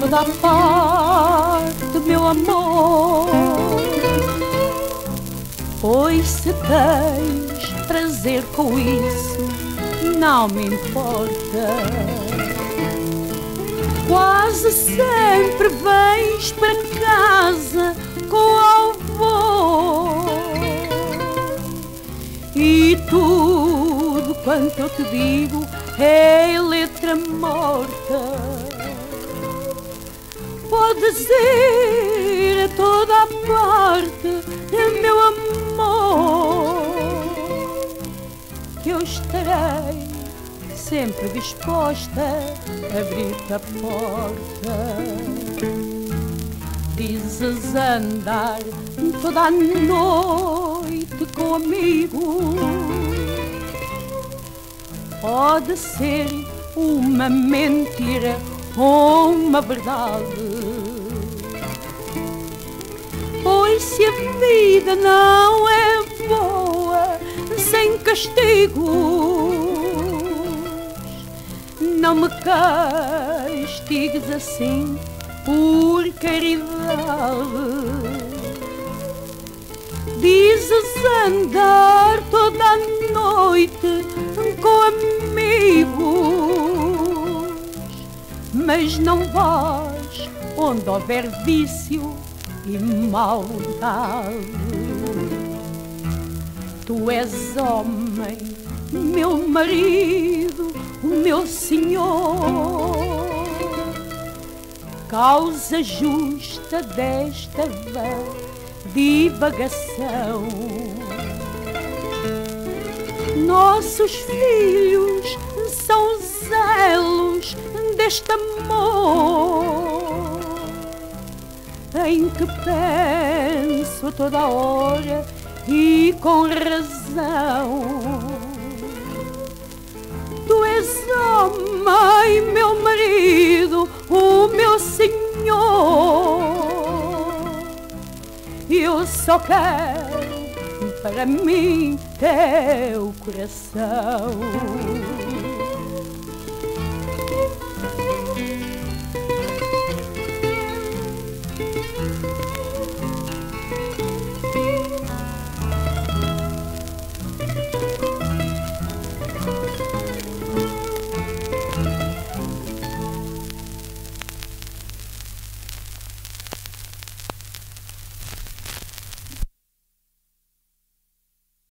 toda a parte, meu amor. Pois se tens prazer com isso, não me importa. Quase sempre vens para casa com o avô, e tudo quanto eu te digo é letra morta. Podes ir a toda a parte, meu amor, que eu estarei sempre disposta a abrir-te a porta. Dizes andar toda a noite comigo, pode ser uma mentira ou uma verdade. Pois se a vida não é boa sem castigos, não me castigues assim por caridade. Dizes andar toda a noite com amigos, mas não vais onde houver vício e maldade. Tu és homem, meu marido, o meu senhor, causa justa desta divagação. Nossos filhos são zelos deste amor, em que penso a toda hora e com razão. Tu és homem, meu marido, o meu senhor, eu só quero para mim teu coração.